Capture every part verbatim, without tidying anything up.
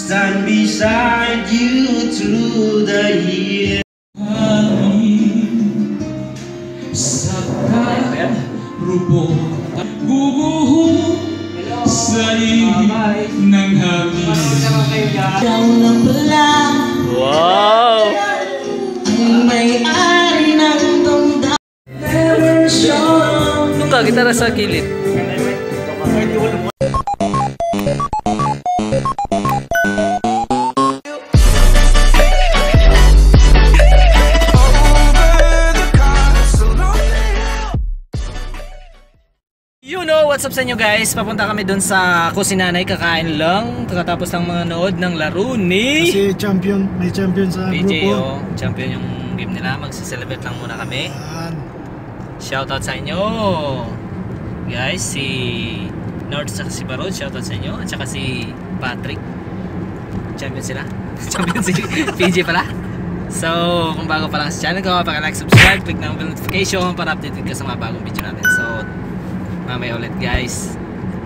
stand beside you through the years. Sa karubong guguho sa ibig ng hangin. Ikaw na pala. Wow! Ang may-ari ng damdamin. Never show. Doon ka, gitara sa kilid. You know, what's up sa inyo guys? Papunta kami dun sa Kusinanay, kakain lang. Katapos lang mga nood ng laro ni... Kasi champion, may champion sa P J, grupo. oh, champion yung game nila. Magse-celebrate lang muna kami. Shoutout sa inyo guys, si North at si Barod, shoutout sa inyo. At saka si Patrick. Champion sila. Champion si P J pala. So, kung bago pa lang sa channel ko, paki-like, subscribe, click ng bell notification para updated ka sa mga bagong video natin. So, mamaya ulit guys.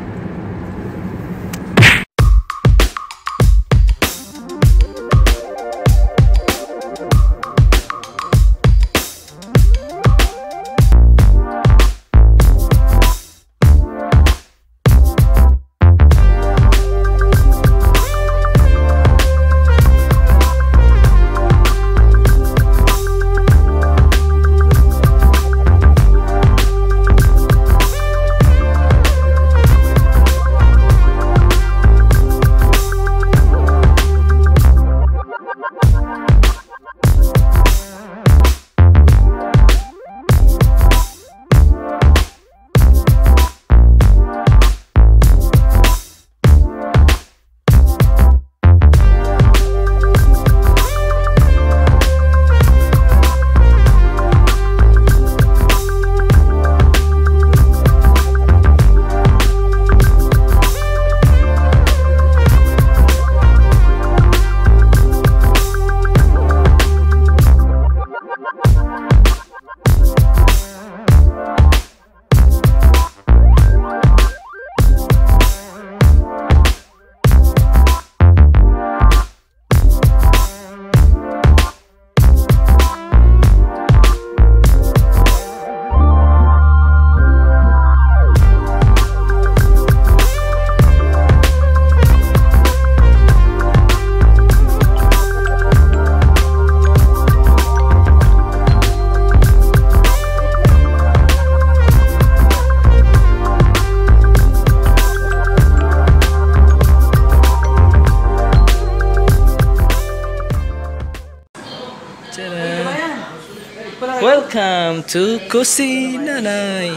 Welcome to Kusinanay.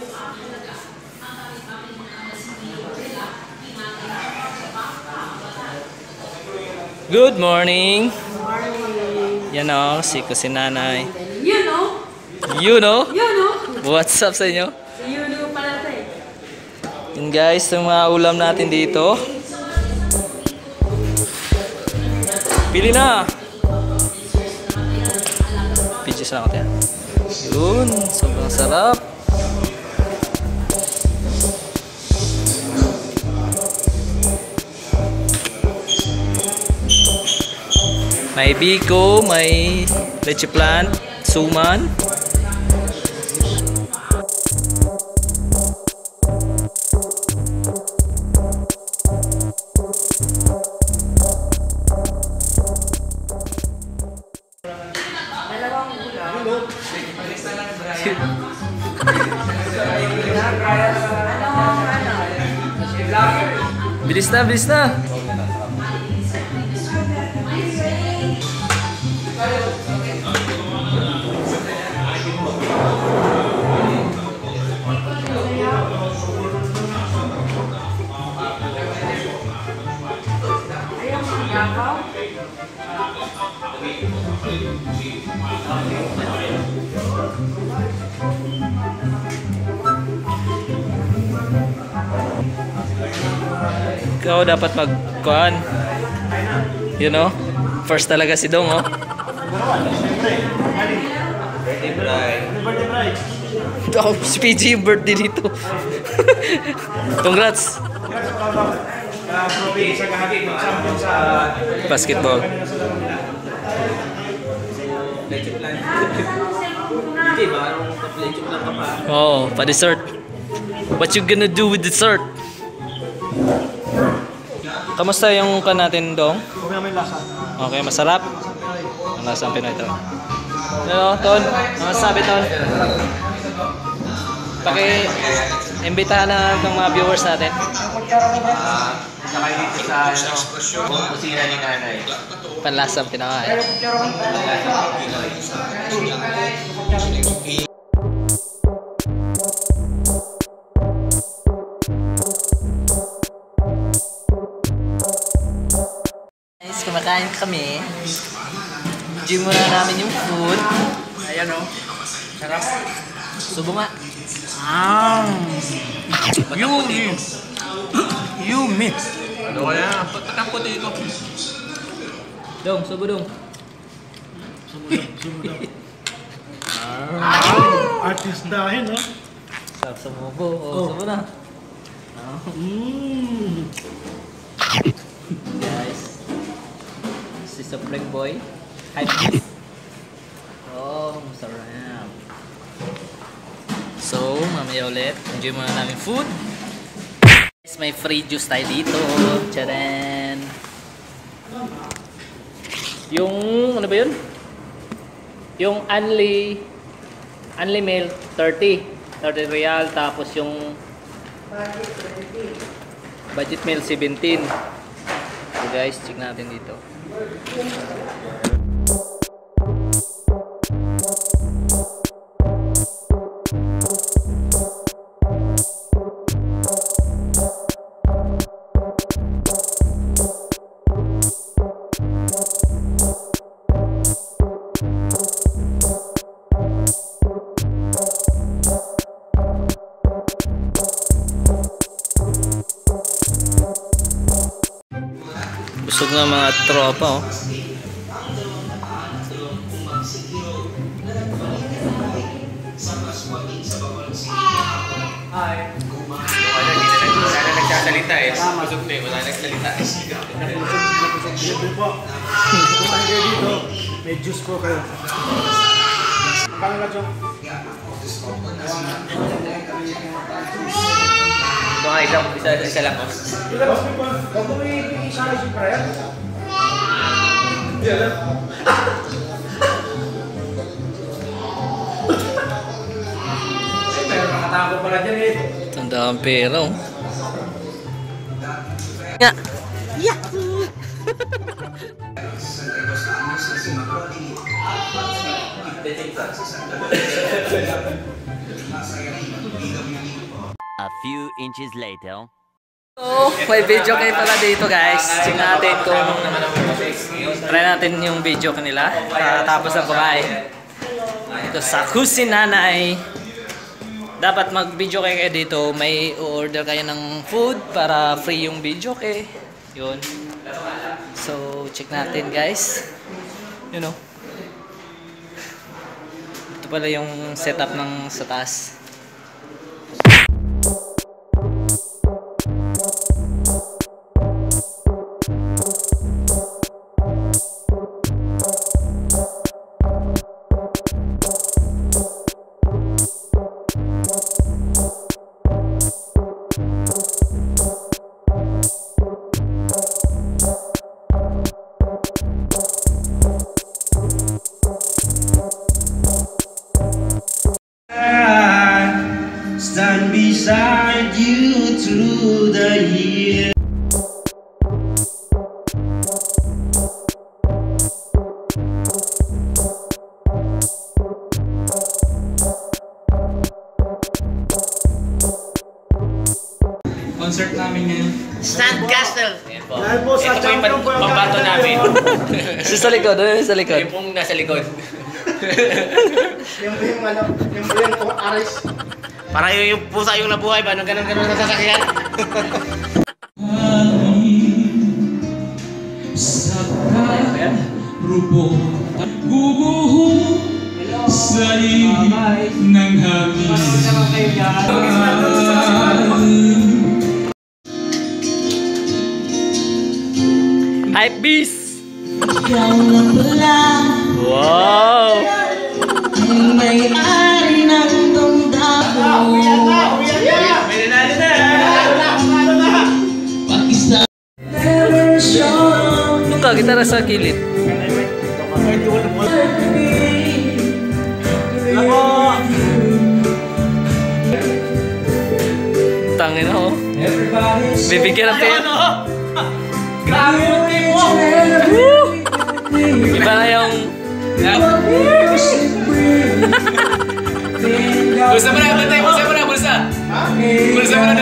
Good morning. Yan o, si Kusinanay. You know? You know? You know? What's up sa inyo? You know pala tayo. Yun guys, yung mga ulam natin dito. Pili na! Pidges na ako tayo. Yun, sobrang sarap. May biko, may leche plant, suman. Bilis na, bilis na. Ikaw dapat mag-kuhan. You know? First talaga si Dong, oh. Birthday bride. Oh, si P J yung birthday dito. Congrats. Basketball. Oh, pa dessert. What you gonna do with dessert? Kamusta yung kan natin dong? Okay, may lasa. Okay, masarap. Ang lasang Pinoy ito. Ano, Ton? Ano masasabi, Ton? Paki-imbitahan na ng mga viewers natin. Ah, saka dito sa ano, kusina ni nanay. Panlasang Pinoy. Guys, kumakain kami. Enjoy muna namin yung food. Ayan o. Sarap. Subo nga. Ah. Yummy. Yummy. Ano kaya? Ba't ang puti ito? Dong, subo dong. Ah, artist dahil, no? Sarap sumubo. Oh, subo na. Mmm. Guys. This is a prank boy. Hi. Oh, masarap. So, mamaya ulit. Enjoy muna namin food. Guys, may free juice tayo dito. Tcharan! Yung, ano ba yun? Yung only, only meal, thirty. thirty real. Tapos yung budget meal, seventeen. So guys, check natin dito. Busog nga mga tropa, oh. Hi. Wala, hindi na wala na nagsasalita eh. Busog na eh, wala nagsalita eh. Libre po. Kumain kayo dito, may juice po kayo. Magkano na, Chong? Ito nga, isa, isa, isa lang oh. Ilabas mo po. Huwag mo may isa si Brian. Hindi alam. Pero nakatago pala dyan eh. Tanda ang pera, oh. Nga! Yeah! A few inches later. So, may video kayo pala dito, guys. Check natin kung try natin yung video kanila tapos na kumain. Ito sa Kusinanay. Dapat mag-video kayo kayo dito. May order kayo ng food para free yung video kayo. Yun. So, check natin, guys. You know. Ito pala yung setup ng sa taas. Stand beside you through the years. Concert namin ngayon. Sandcastle! Dahil po sa Ito po yung champion po yung pambato namin. Si sa likod, ano yung sa likod? Yung pong nasa likod. Yung po yung ano, yung po yung pong aris. Para yung, yung pusa yung nabuhay ba? Nung ganun-ganun sa sasakyan. Sa karubo guguho sa ihip ng hangin. Hype beast! Wow! May-ari ng damdamin. May nanalo na! Doon ka, gitara sa kilid. Tangin ako. Bibigyan ng tayo. Iba na yung... Bulsa mo na! Bantay! Bulsa mo na! Bulsa! Bulsa mo na!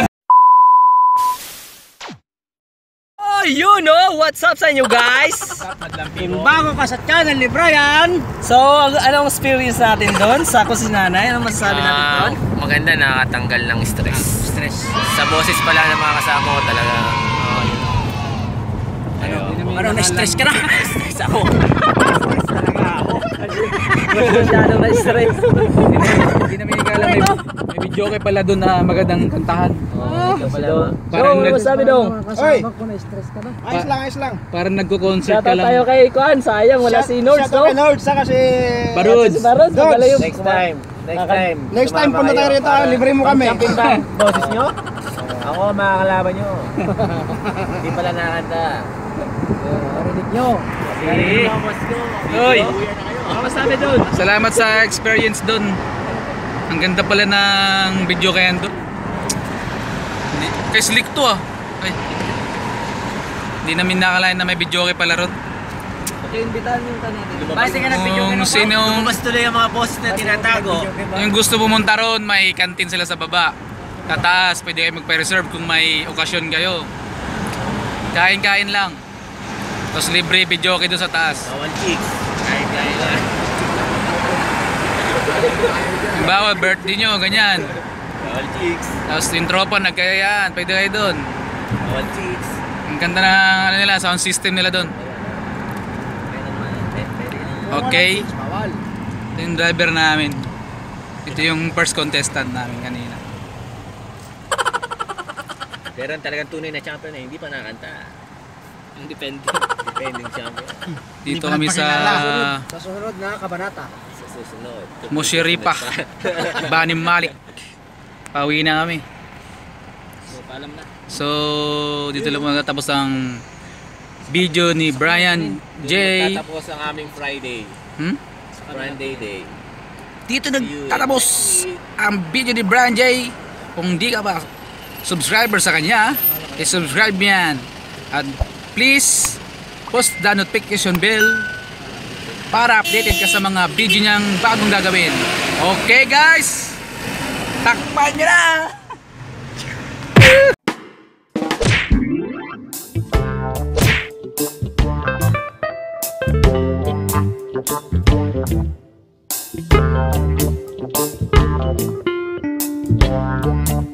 Oh, you know, what's up sa inyo guys? Kung bago ka sa channel ni Brian, So, ang- anong experience natin doon sa kusinanay? Anong masasabi natin Ah, doon? maganda, nakakatanggal ng stress. Stress. Sa boses pala ng mga kasama ko talaga. Ano, na-stress ka na? Na-stress ako. Masyadong na-stress. hindi namin ikala may, may video kay pala doon na magandang kantahan. Parang Parang nag- masabi dong? Oy! Ayos lang, ayos lang. Parang nagko-concert ka Shoutout lang. tayo kay Kuan, sayang wala si Nords, no? Shoutout kay Nords, saka si... Si Barods, magala yung... Next time. Next time. Next time punta tayo rito, libre mo kami. Boses nyo? Ako, makakalaban nyo. Hindi pala nakakanta. Sige. Uy! Ano masabi doon? Salamat sa experience doon. Ang ganda pala ng video kaya doon. Hindi, kay slick to ah. Ay. Hindi namin nakalain na may video kay pala ron. Imbitahan yung kanina. Bakit ka Kung sino Lumabas tuloy ang mga boses na tinatago. yung gusto pumunta ron, may kantin sila sa baba. Tataas, pwede kayo magpa-reserve kung may okasyon kayo. Kain-kain lang. Tapos libre video kayo doon sa taas. Bawal chicks. Kahit kahit lang. Bawal birthday nyo, ganyan. Bawal chicks. Tapos yung tropa, nagkayaan, pwede kayo doon. Bawal chicks. Ang ganda na ano nila, sound system nila doon. Okay. Ito yung driver namin. Ito yung first contestant namin kanina. Pero ang talagang tunay na champion eh, hindi pa nakanta. Independent. Depending champion. Dito kami sa Sa susunod na kabanata. Sa susunod. Mushiripah, Bani Malik. Pauwi na kami. So, paalam na. So, dito lang matatapos ang video ni Brian J. Tatapos ang aming Friday. Hmm? Friday day. Dito nagtatapos ang video ni Brian J. Kung di ka pa subscriber sa kanya, i-subscribe yan. At please, post the notification bell para updated ka sa mga video niyang bagong gagawin. Okay guys, takpan nyo na!